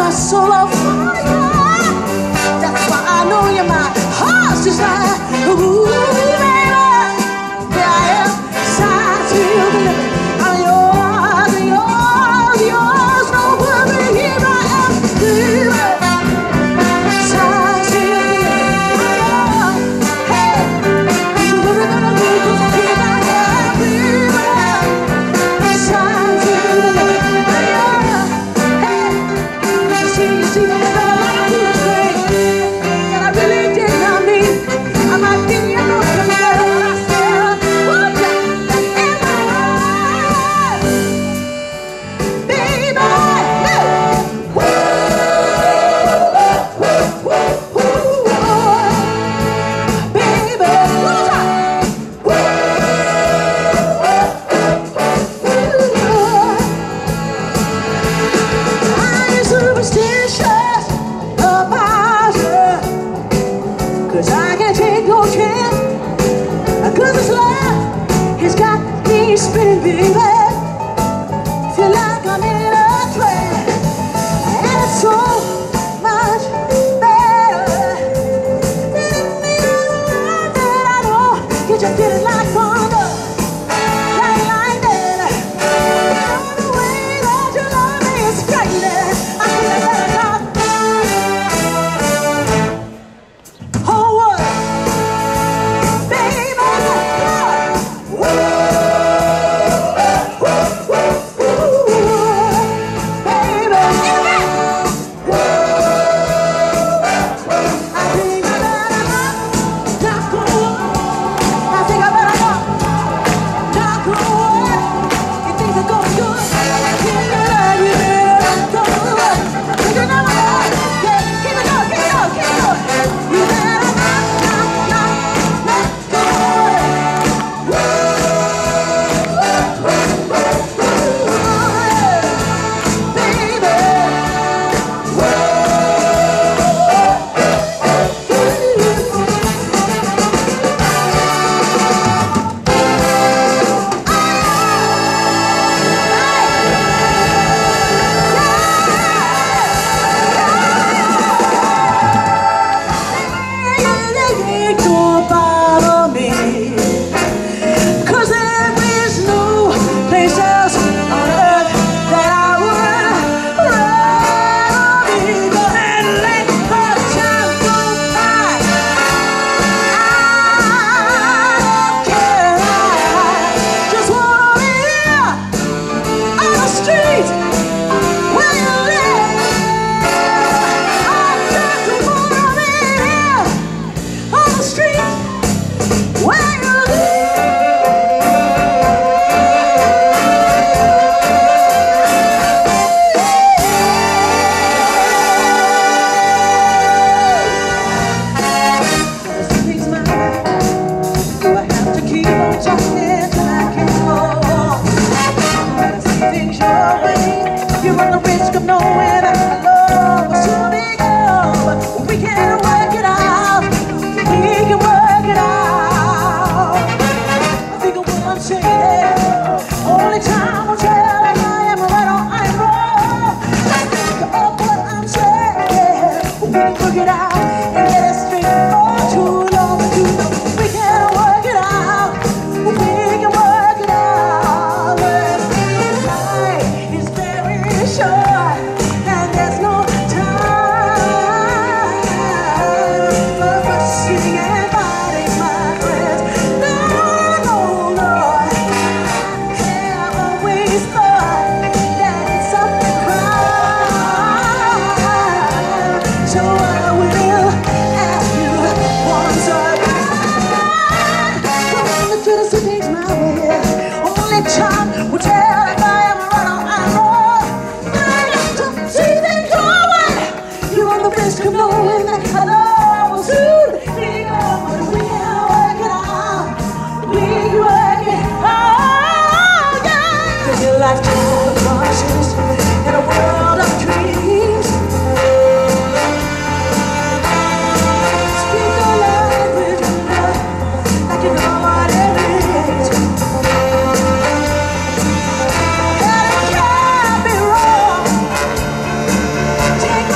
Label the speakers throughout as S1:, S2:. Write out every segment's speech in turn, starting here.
S1: my soul on fire. That's why I know you're my heart's desire. Ooh, baby, here I am, signed, sealed, delivered. I'm yours, yours, yours. No worry, here I am, baby. Signed, sealed, delivered. Hey, so we're gonna do this. Here I am, baby. Signed, sealed, delivered. Hey, you see, I'm gonna like you straight. And I really did not mean I might give you no concern. I said, put you in my heart, baby. Woo, woo, woo, baby. One more time. I ain't superstitious about her, 'cause I can't take no chance. 'Cause this love has got me spinning, baby. Feel like I'm in a trance, and it's so much better than that I know. You just did it like thunder, like lightning. The way that you love me is frightening. I feel better now. Oh, what? Baby, woo, woo, baby, I think I better not go on. I think I better not go on. You think they're going good? You better not go on. You can never go. Yeah, keep it going, keep it going, keep it going. You better not go on. Don't bother me, 'cause there is no place else on earth that I would rather be. Go ahead and let the time go by. I don't care. I just wanna be here on the street where you live. I just wanna be here on the street where you live. This makes my life. Do I have to keep on talking till I can go on? When I see things your way, you run the risk of knowing that love will soon be gone. But we can work it out. We can work it out. I think of what I'm saying. Only time will tell if I am right or I'm wrong. Just think of what I'm saying. We can work it out and get it straight for too long. But you know we can work it out. We can work it out. Life is very short, and there's no time for fussing and fighting, my friends. No, no, no. I have always thought that it's something crime. So I will ask you once again. Come on, the truth is takes my way. Only time will tell if I am right or I'm wrong. I got to see things your way. You run the risk of knowing that I love will soon be gone. But we can work it out. We can work it out, yeah. 'Cause your lifetime of promises in a world of dreams. Speak the language of love like you know what it is. And it can't be wrong. Take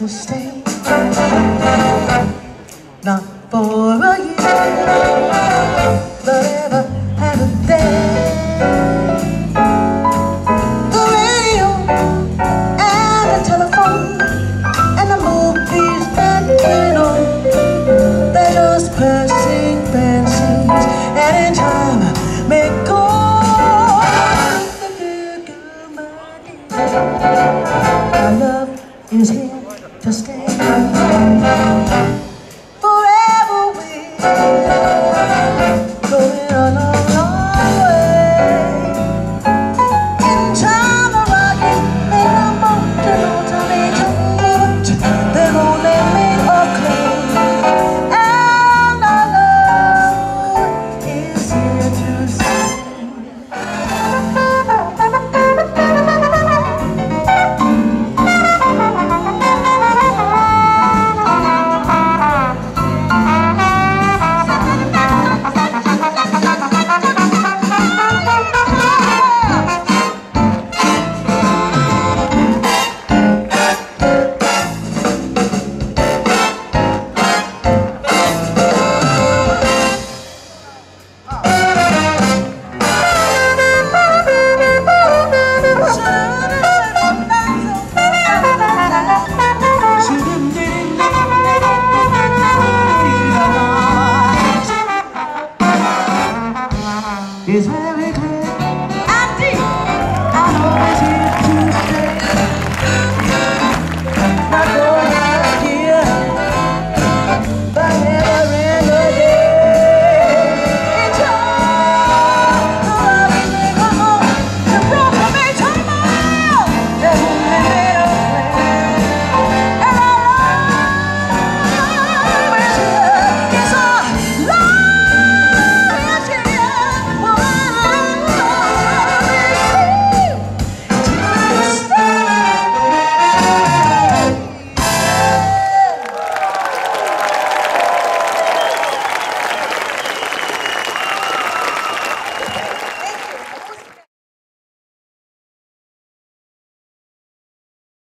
S1: to stay. Not for a year, but ever and a day. The radio and the telephone and the movies that we know, they're just passing fancies, and in time may go. Our love is here to stay.